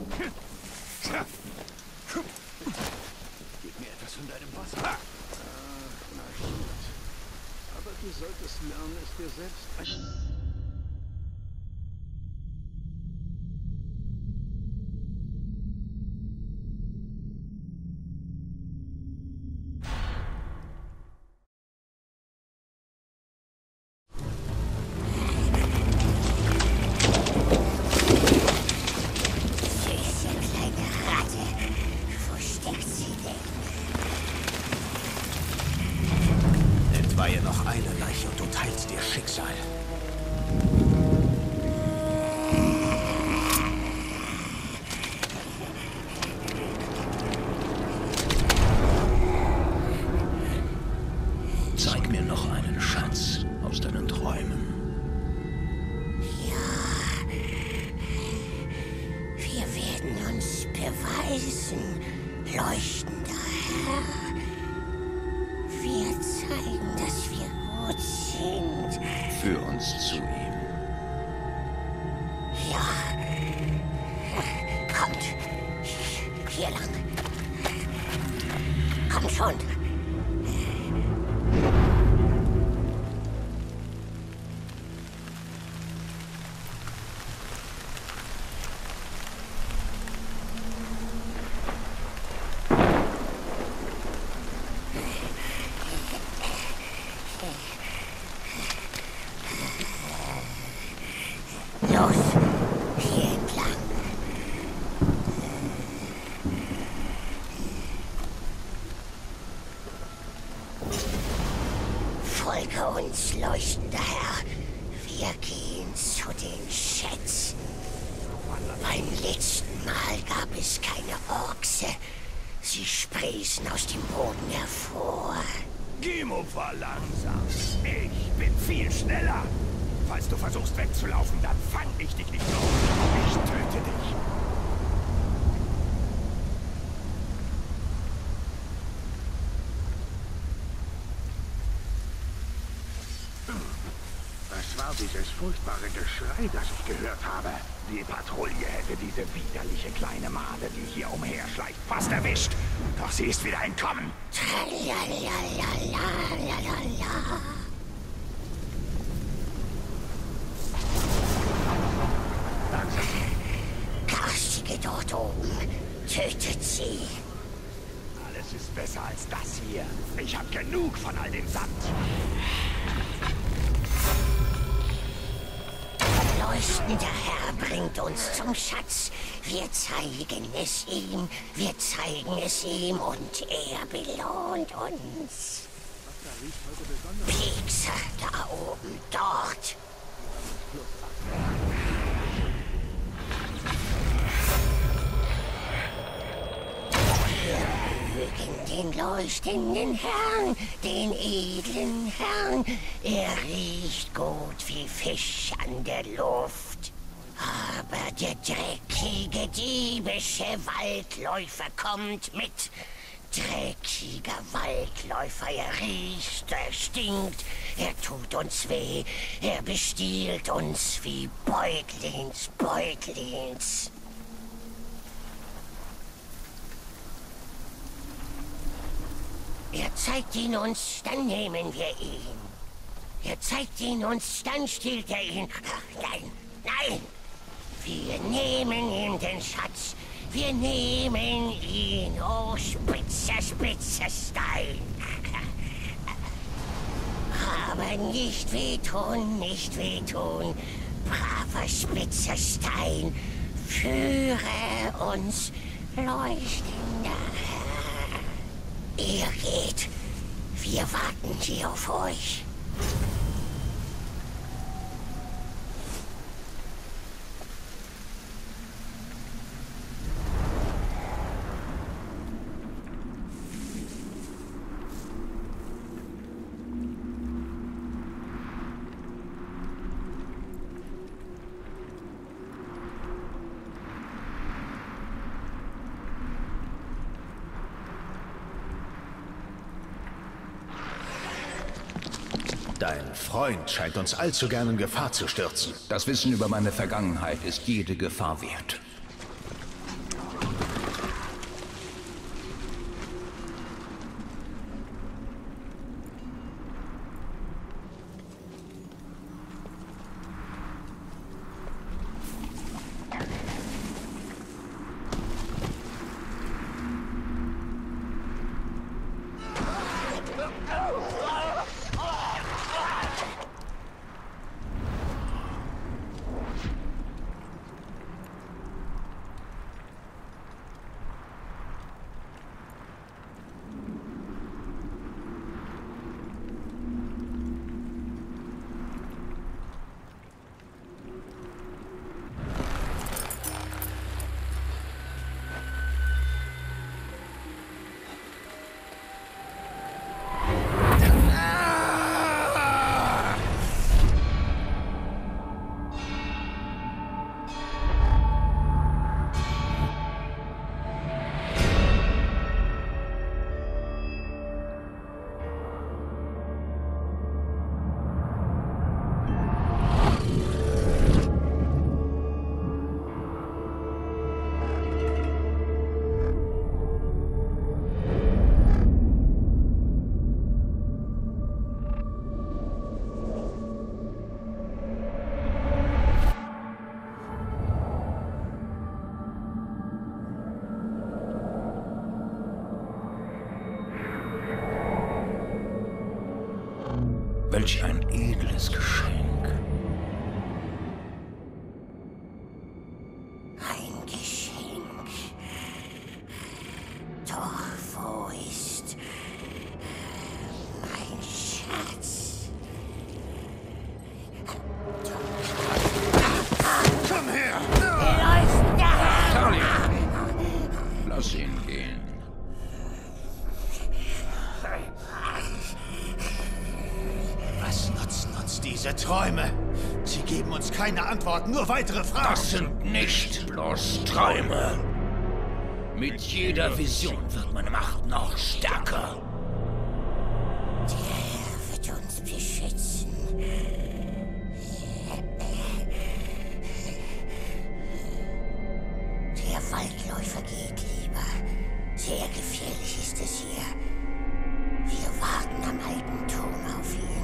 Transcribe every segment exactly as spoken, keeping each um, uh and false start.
Gib mir etwas von deinem Wasser. Ach, na gut. Aber du solltest lernen, es dir selbst ein... Entweihe noch eine Leiche und du teilst dir Schicksal. Zeig mir noch einen Schatz aus deinen Träumen. Ja, wir werden uns beweisen, leuchtender Herr. Wir zeigen, dass wir gut sind. Führ uns zu ihm. Ja. Kommt. Hier lang. Komm schon. Los, hier entlang. Folge uns, leuchtender Herr. Wir gehen zu den Schätzen. Beim letzten Mal gab es keine Orkse. Sie sprießen aus dem Boden hervor. Gimo war langsam. Ich bin viel schneller. Falls du versuchst wegzulaufen, dann fang ich dich nicht auf. Ich töte dich. Was war dieses furchtbare Geschrei, das ich gehört habe? Die Patrouille hätte diese widerliche kleine Made, die hier umherschleicht, fast erwischt. Doch sie ist wieder entkommen. Tralalalalalalala. Garstige dort oben. Tötet sie. Alles ist besser als das hier. Ich hab genug von all dem Sand. Leuchtender Herr bringt uns zum Schatz. Wir zeigen es ihm, wir zeigen es ihm und er belohnt uns. Piekser, da oben, dort. Wir mögen den leuchtenden Herrn, den edlen Herrn. Er riecht gut wie Fisch an der Luft. Aber der dreckige, diebische Waldläufer kommt mit. Dreckiger Waldläufer, er riecht, er stinkt, er tut uns weh, er bestiehlt uns wie Beutlins, Beutlins. Er zeigt ihn uns, dann nehmen wir ihn. Er zeigt ihn uns, dann stiehlt er ihn. Ach, nein, nein! Wir nehmen ihm den Schatz. Wir nehmen ihn, oh spitzer, spitzer Stein. Aber nicht wehtun, nicht wehtun. Braver spitzer Stein, führe uns, leuchtender Herr. Ihr geht, wir warten hier auf euch. Dein Freund scheint uns allzu gern in Gefahr zu stürzen. Das Wissen über meine Vergangenheit ist jede Gefahr wert. Welch ein edles Geschenk. Ein Geschenk. Doch wo ist mein Schatz? Komm her! Läuft da! Talia! Lass ihn gehen. Was nutzen uns diese Träume? Sie geben uns keine Antworten, nur weitere Fragen. Das sind nicht bloß Träume. Mit jeder Vision wird meine Macht noch stärker. Der Herr wird uns beschützen. Der Waldläufer geht lieber. Sehr gefährlich ist es hier. Wir warten am alten Turm auf ihn.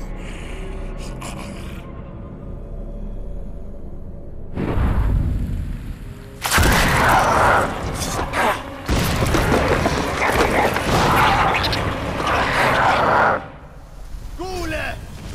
Gule!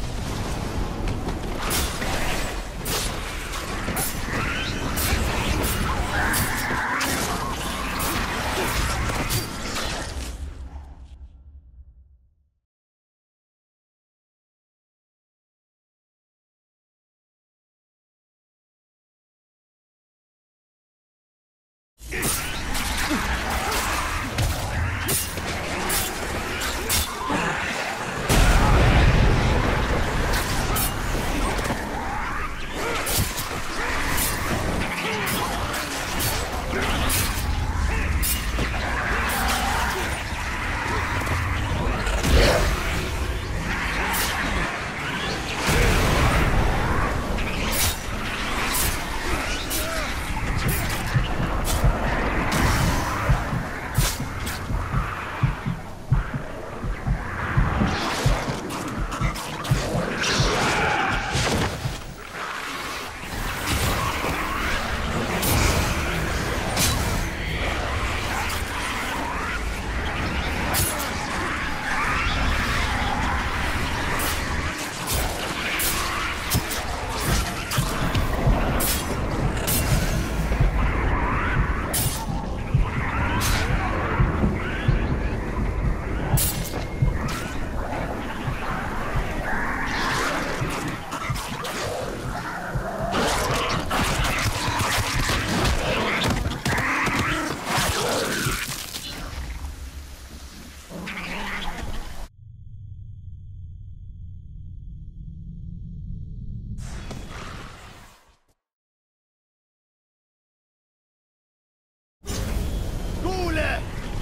Gule!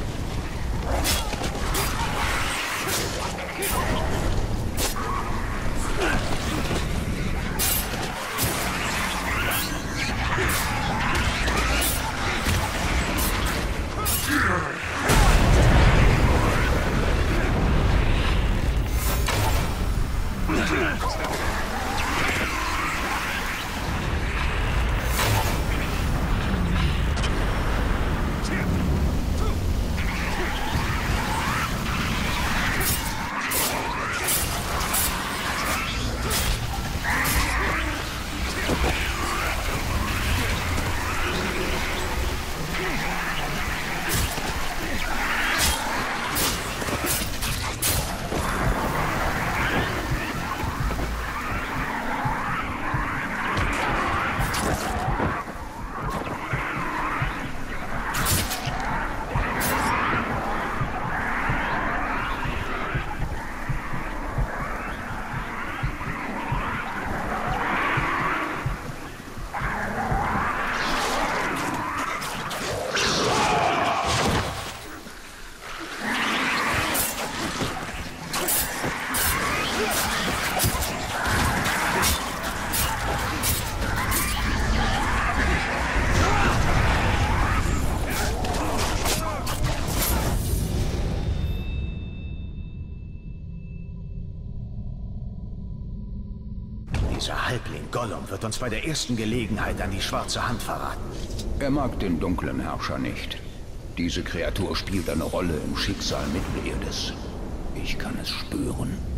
Dieser Halbling Gollum wird uns bei der ersten Gelegenheit an die schwarze Hand verraten. Er mag den dunklen Herrscher nicht. Diese Kreatur spielt eine Rolle im Schicksal Mittelerdes. Ich kann es spüren.